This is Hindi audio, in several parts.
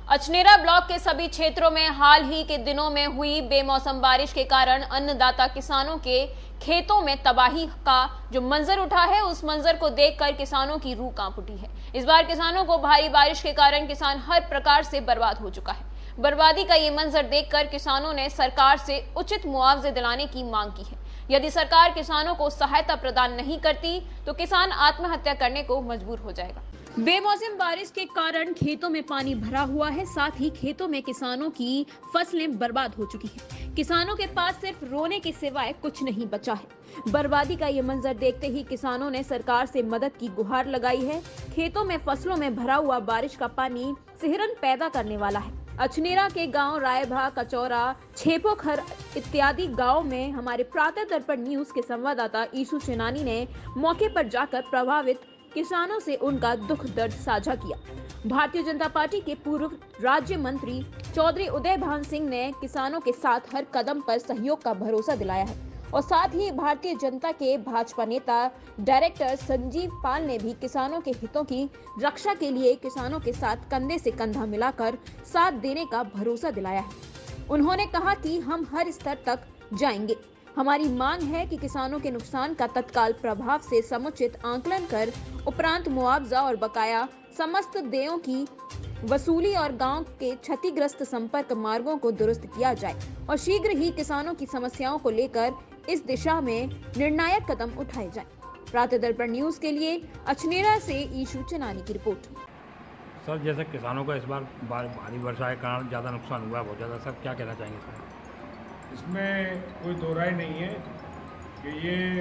अचनेरा ब्लॉक के सभी क्षेत्रों में हाल ही के दिनों में हुई बेमौसम बारिश के कारण अन्नदाता किसानों के खेतों में तबाही का जो मंजर उठा है, उस मंजर को देखकर किसानों की रूह कांप उठी है। इस बार किसानों को भारी बारिश के कारण किसान हर प्रकार से बर्बाद हो चुका है। बर्बादी का ये मंजर देखकर किसानों ने सरकार से उचित मुआवजे दिलाने की मांग की है। यदि सरकार किसानों को सहायता प्रदान नहीं करती तो किसान आत्महत्या करने को मजबूर हो जाएगा। बेमौसम बारिश के कारण खेतों में पानी भरा हुआ है, साथ ही खेतों में किसानों की फसलें बर्बाद हो चुकी हैं। किसानों के पास सिर्फ रोने के सिवाय कुछ नहीं बचा है। बर्बादी का ये मंजर देखते ही किसानों ने सरकार से मदद की गुहार लगाई है। खेतों में फसलों में भरा हुआ बारिश का पानी सिहरन पैदा करने वाला है। अचनेरा के गांव रायभा, कचौरा, छेपोखर इत्यादि गांव में हमारे प्रातः दर्पण न्यूज के संवाददाता ईशु सेनानी ने मौके पर जाकर प्रभावित किसानों से उनका दुख दर्द साझा किया। भारतीय जनता पार्टी के पूर्व राज्य मंत्री चौधरी उदय भान सिंह ने किसानों के साथ हर कदम पर सहयोग का भरोसा दिलाया है और साथ ही भारतीय जनता के भाजपा नेता डायरेक्टर संजीव पाल ने भी किसानों के हितों की रक्षा के लिए किसानों के साथ कंधे से कंधा मिलाकर साथ देने का भरोसा दिलाया है। उन्होंने कहा कि हम हर स्तर तक जाएंगे। हमारी मांग है कि किसानों के नुकसान का तत्काल प्रभाव से समुचित आकलन कर उपरांत मुआवजा और बकाया समस्त देयों की वसूली और गांव के क्षतिग्रस्त संपर्क मार्गों को दुरुस्त किया जाए और शीघ्र ही किसानों की समस्याओं को लेकर इस दिशा में निर्णायक कदम उठाए जाएं। प्रातः दर्पण न्यूज के लिए अचनेरा से ईशु चनानी की रिपोर्ट। सर, जैसे किसानों का इस बार भारी वर्षा के कारण ज़्यादा नुकसान हुआ, बहुत ज़्यादा, सर क्या कहना चाहेंगे सर? इसमें कोई दो राय नहीं है कि ये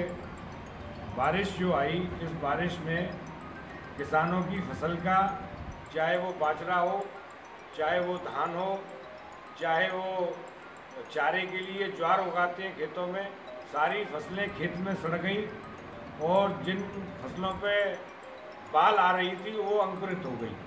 बारिश जो आई, इस बारिश में किसानों की फसल का, चाहे वो बाजरा हो, चाहे वो धान हो, चाहे वो चारे के लिए ज्वार उगाते हैं खेतों में, सारी फसलें खेत में सड़ गई और जिन फसलों पे बाल आ रही थी वो अंकुरित हो गई।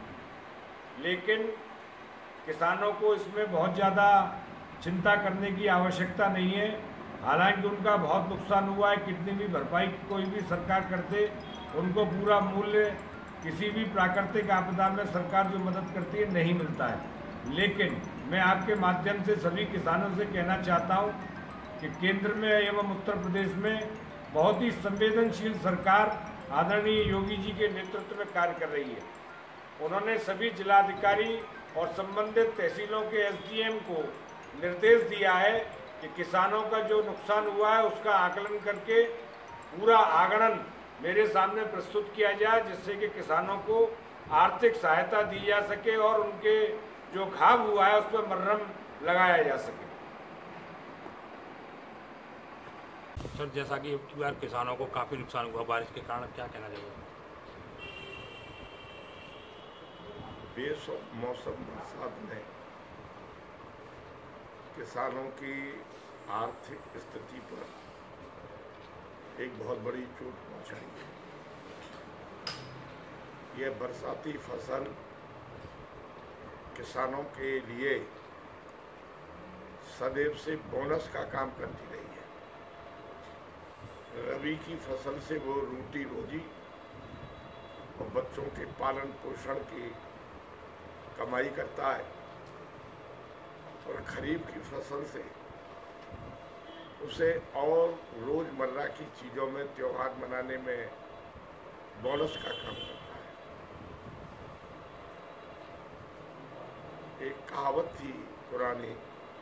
लेकिन किसानों को इसमें बहुत ज़्यादा चिंता करने की आवश्यकता नहीं है। हालांकि उनका बहुत नुकसान हुआ है, कितनी भी भरपाई कोई भी सरकार करते, उनको पूरा मूल्य किसी भी प्राकृतिक आपदा में सरकार जो मदद करती है नहीं मिलता है। लेकिन मैं आपके माध्यम से सभी किसानों से कहना चाहता हूं कि केंद्र में एवं उत्तर प्रदेश में बहुत ही संवेदनशील सरकार आदरणीय योगी जी के नेतृत्व में कार्य कर रही है। उन्होंने सभी जिलाधिकारी और संबंधित तहसीलों के एसडीएम को निर्देश दिया है कि किसानों का जो नुकसान हुआ है उसका आकलन करके पूरा आगणन मेरे सामने प्रस्तुत किया जाए, जिससे कि किसानों को आर्थिक सहायता दी जा सके और उनके जो घाव हुआ है उस पर मरहम लगाया जा सके। सर, जैसा कि इस बार किसानों को काफ़ी नुकसान हुआ बारिश के कारण, क्या कहना चाहिए? बेमौसम बरसात ने किसानों की आर्थिक स्थिति पर एक बहुत बड़ी चोट पहुंचाई है। यह बरसाती फसल किसानों के लिए सदैव से बोनस का काम करती रही है। रबी की फसल से वो रोटी रोजी और बच्चों के पालन पोषण की कमाई करता है और खरीफ की फसल से उसे और रोजमर्रा की चीज़ों में, त्योहार मनाने में बोनस का काम करता है। एक कहावत थी पुरानी,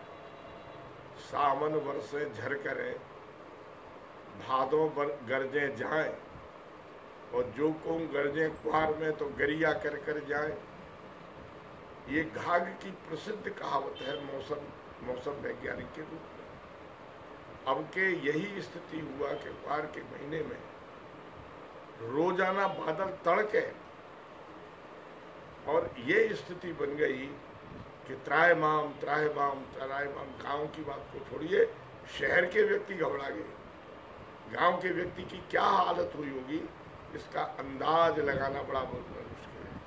सावन वर्षे झर करे, भादों गरजे जाए, और जो को गरजे कुहार में तो गरिया कर कर जाए। ये घाघ की प्रसिद्ध कहावत है मौसम वैज्ञानिक के रूप में। अब के यही स्थिति हुआ कि पार के महीने में रोजाना बादल तड़के और ये स्थिति बन गई कि त्राहिमाम त्राहिमाम त्राहिमाम। गांव की बात को छोड़िए, शहर के व्यक्ति घबरा गए। गांव के व्यक्ति की क्या हालत हुई होगी इसका अंदाज लगाना बड़ा बहुत मुश्किल है।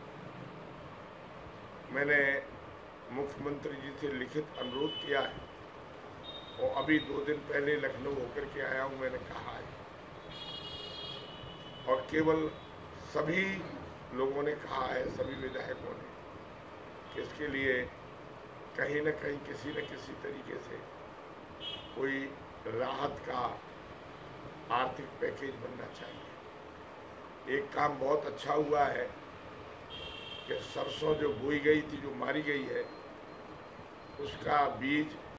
मैंने मुख्यमंत्री जी से लिखित अनुरोध किया है और अभी 2 दिन पहले लखनऊ होकर के आया हूँ। मैंने कहा है और केवल सभी लोगों ने कहा है, सभी विधायकों ने, कि इसके लिए कहीं न कहीं किसी न किसी तरीके से कोई राहत का आर्थिक पैकेज बनना चाहिए। एक काम बहुत अच्छा हुआ है कि सरसों जो बोई गई थी, जो मारी गई है, उसका बीज